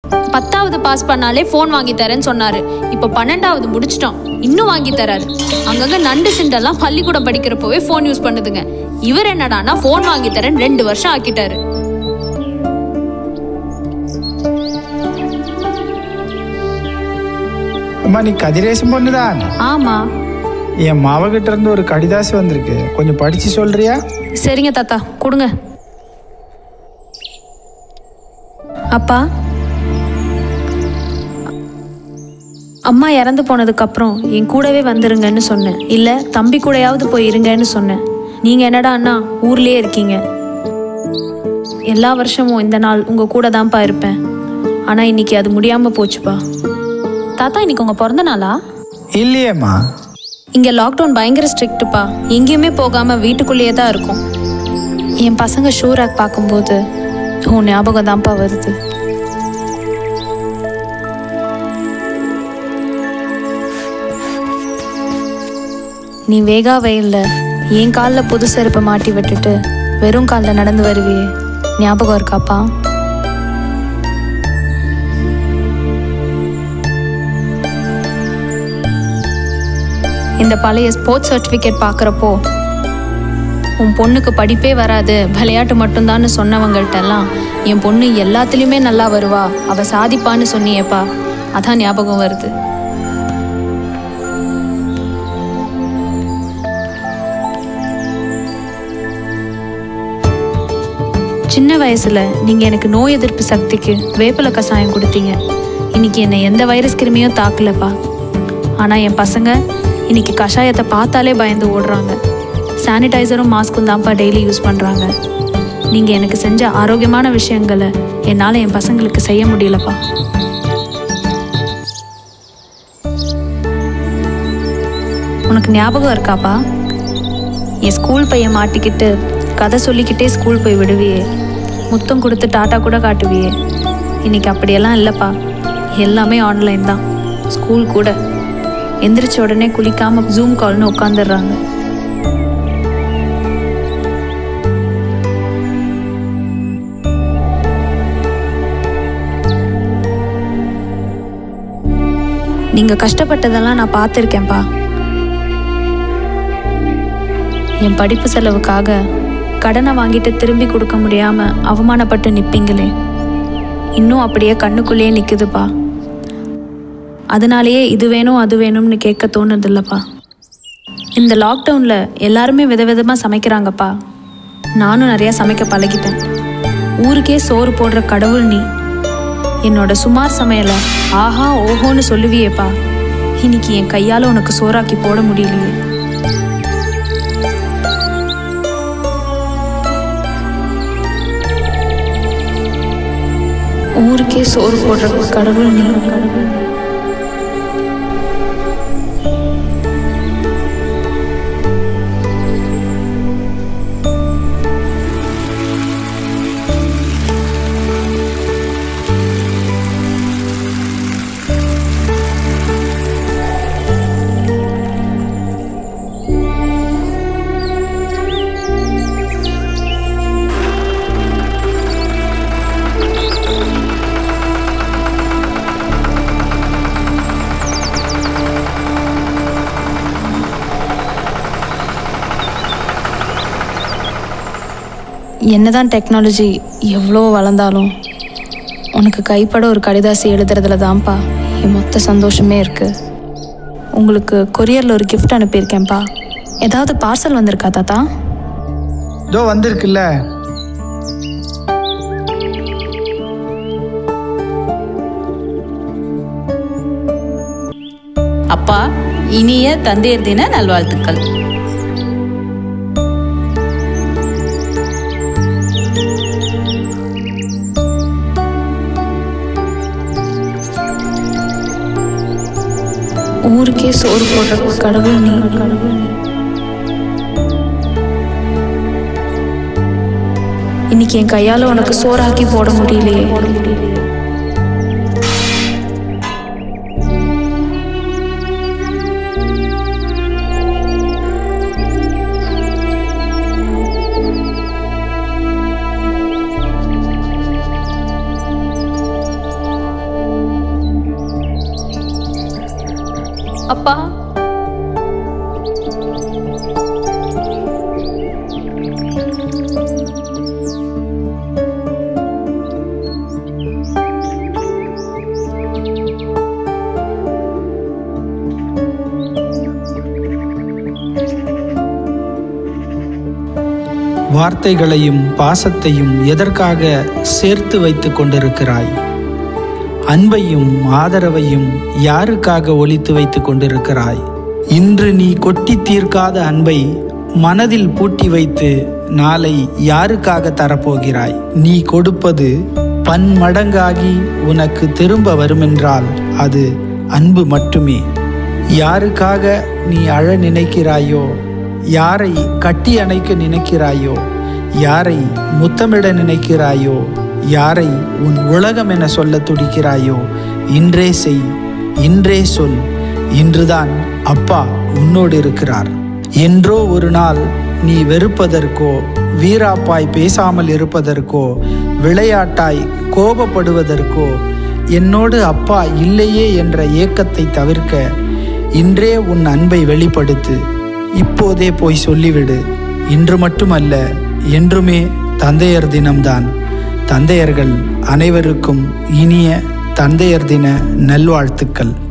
10வது பாஸ் பண்ணாலே ஃபோன் வாங்கி தரேன்னு சொன்னாரு. இப்போ 12வது முடிச்சிட்டோம், இன்னும் வாங்கி தராரு. அங்கங்க நண்டு சிண்டெல்லாம் பள்ளிக்கூடம் படிக்கிறப்பவே ஃபோன் யூஸ் பண்ணுதுங்க. இவர் என்னடானா ஃபோன் வாங்கி தரேன்னு 2 வருஷம் ஆக்கிட்டாரு. அம்மா, நீ கதிரேசன் பொண்ணுதான்? ஆமா. என் மாவகிட்ட இருந்து ஒரு கடிதாசி வந்திருக்கு, கொஞ்சம் படிச்சு சொல்றியா? சரிங்க தாத்தா, கொடுங்க. அப்பா, அம்மா இறந்து போனதுக்கு அப்புறம் என் கூடவே வந்துருங்கன்னு சொன்னேன். இல்ல தம்பி கூடயாவது போய் இருங்கன்னு சொன்னேன். நீங்க என்னடா அண்ணா ஊர்லயே இருக்கீங்க. எல்லா வருஷமும் இந்த நாள் உங்க கூட தான்ப்பா இருப்பேன். ஆனா இன்னைக்கு அது முடியாம போச்சுப்பா. தாத்தா, இன்னைக்கு உங்க பிறந்த நாளா? இல்லையேம்மா. இங்க லாக்டவுன் பயங்கர ஸ்ட்ரிக்ட்டுப்பா. எங்கேயுமே போகாம வீட்டுக்குள்ளேயே தான் இருக்கும். என் பசங்க ஷூராக் பார்க்கும்போது உன் ஞாபகம் தான்ப்பா வருது. நீ வேகா வெயில்ல என் காலில் புது செருப்பை மாட்டி விட்டுட்டு வெறும் காலில் நடந்து வருவியே, ஞாபகம் இருக்காப்பா? இந்த பழைய ஸ்போர்ட்ஸ் சர்டிஃபிகேட் பார்க்குறப்போ உன் பொண்ணுக்கு படிப்பே வராது, விளையாட்டு மட்டும்தான்னு சொன்னவங்கள்ட்டெல்லாம் என் பொண்ணு எல்லாத்துலேயுமே நல்லா வருவா, அவள் சாதிப்பான்னு சொன்னியேப்பா, அதான் ஞாபகம் வருது. சின்ன வயசுல நீங்க எனக்கு நோய் எதிர்ப்பு சக்திக்கு வேப்பிலை கஷாயம் கொடுத்தீங்க. இன்னைக்கு என்னை எந்த வைரஸ் கிருமியும் தாக்கலப்பா. ஆனா என் பசங்க இன்னைக்கு கஷாயத்தை பார்த்தாலே பயந்து ஓடுறாங்க. சானிடைசரும் மாஸ்க்கும் தான்ப்பா டெய்லி யூஸ் பண்றாங்க. நீங்க எனக்கு செஞ்ச ஆரோக்கியமான விஷயங்களை என்னால என் பசங்களுக்கு செய்ய முடியலப்பா. உனக்கு ஞாபகம் இருக்காப்பா? என் ஸ்கூல் பையன் மாட்டிக்கிட்டு கதை சொல்லிக்கிட்டே ஸ்கூல் போய் விடுவியே, முத்தம் கொடுத்து டாட்டா கூட காட்டுவியே. இன்னைக்கு அப்படியெல்லாம் இல்லைப்பா. எல்லாமே ஆன்லைன் தான். ஸ்கூல் கூட எந்திரிச்ச உடனே குளிக்காம ஜூம் கால்னு உட்காந்துடுறாங்க. நீங்க கஷ்டப்பட்டதெல்லாம் நான் பார்த்துருக்கேன்ப்பா. என் படிப்பு செலவுக்காக கடனை வாங்கிட்டு திரும்பி கொடுக்க முடியாம அவமானப்பட்டு நிற்பீங்களே, இன்னும் அப்படியே கண்ணுக்குள்ளேயே நிற்குதுப்பா. அதனாலேயே இது வேணும் அது வேணும்னு கேட்க தோணுதில்லப்பா. இந்த லாக்டவுனில் எல்லாருமே விதவிதமாக சமைக்கிறாங்கப்பா. நானும் நிறையா சமைக்க பழகிட்டேன். ஊருக்கே சோறு போடுற கடவுள் நீ. என்னோட சுமார் சமையலை ஆஹா ஓஹோன்னு சொல்லுவியேப்பா. இன்னைக்கு என் கையால் உனக்கு சோறாக்கி போட முடியலையே. ஊருக்கே சோறு போடுற கடவுள் நீ. என்னதான் டெக்னாலஜி எவ்வளோ வளர்ந்தாலும் உனக்கு கைப்பட ஒரு கடிதாசி எழுதுறதுல தான்ப்பா என் மொத்த சந்தோஷமே இருக்குது. உங்களுக்கு கொரியரில் ஒரு கிஃப்ட் அனுப்பியிருக்கேன்ப்பா. ஏதாவது பார்சல் வந்திருக்கா தாத்தா? இதோ வந்திருக்குல்ல. அப்பா, இனிய தந்தையர் தின நல்வாழ்த்துக்கள். ஊருக்கே சோறு போடுற கடவுள் நீ. இன்னைக்கு என் கையால உனக்கு சோறாக்கி போட முடியலையே. அப்பா. வார்த்தைகளையும் பாசத்தையும் எதற்காக சேர்த்து வைத்து கொண்டிருக்கிறாய்? அன்பையும் ஆதரவையும் யாருக்காக ஒளித்து வைத்து கொண்டிருக்கிறாய்? இன்று நீ கொட்டி தீர்க்காத அன்பை மனதில் பூட்டி வைத்து நாளை யாருக்காக தரப்போகிறாய்? நீ கொடுப்பது பன்மடங்காகி உனக்கு திரும்ப வருமென்றால் அது அன்பு மட்டுமே. யாருக்காக நீ அழ நினைக்கிறாயோ, யாரை கட்டி அணைக்க நினைக்கிறாயோ, யாரை முத்தமிட நினைக்கிறாயோ, யாரை உன் உலகம் என சொல்ல துடிக்கிறாயோ, இன்றே செய், இன்றே சொல். இன்றுதான் அப்பா உன்னோடு இருக்கிறார். என்றோ ஒரு நாள் நீ வெறுப்பதற்கோ, வீராப்பாய் பேசாமல் இருப்பதற்கோ, விளையாட்டாய் கோபப்படுவதற்கோ, என்னோடு அப்பா இல்லையே என்ற ஏக்கத்தை தவிர்க்க இன்றே உன் அன்பை வெளிப்படுத்து. இப்போதே போய் சொல்லிவிடு. இன்று மட்டுமல்ல, என்றுமே தந்தையர் தினம்தான். தந்தையர்கள் அனைவருக்கும் இனிய தந்தையர் தின நல்வாழ்த்துக்கள்.